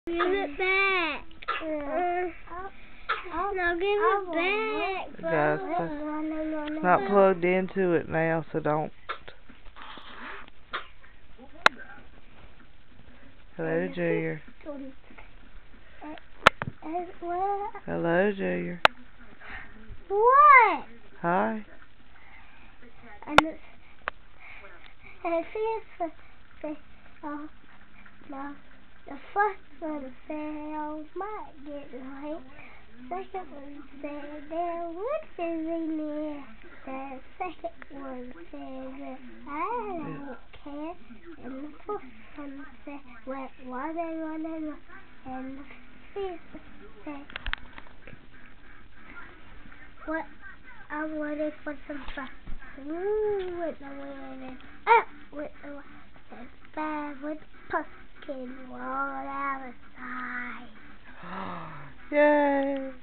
Give it back. No, give it back, bro. It's not plugged into it now, so don't. Hello, Junior. Hello, Junior. What? Hi. And it's no, the first one said might get late. Second one said there would be in there. The second one said that I don't care. And the fourth one said went one and one and one. And the fifth said what I'm ready for some fun. With the wind and up with the wind and bad with pumpkin roll outside. Yay!